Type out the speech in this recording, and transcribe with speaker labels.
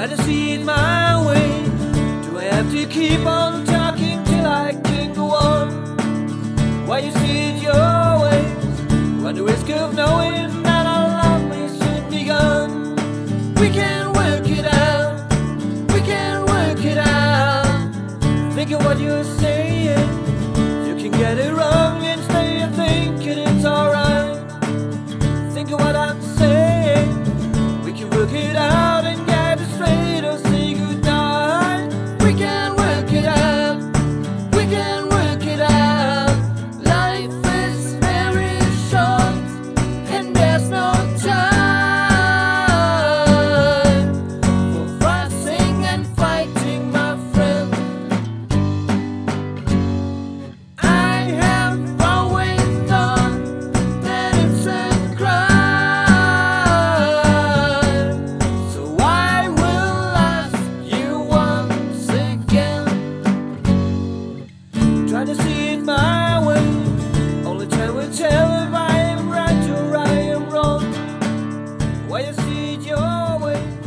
Speaker 1: try to see it my way. Do I have to keep on talking till I can go on? Why you see it your way? Run the risk of knowing that our love may soon be gone. We can work it out, we can work it out. Think of what you're saying. You can get it wrong and stay thinking it's alright. Think of what I'm saying. We can work it out and get it straight or say goodnight. We can work it out, we can work it out. Life is very short and there's no time for fussing and fighting, my friend. I have always thought that it's a crime, so I will ask you once again. Try to see it my way. Only time will tell if I am right or I am wrong. Why you see it your way?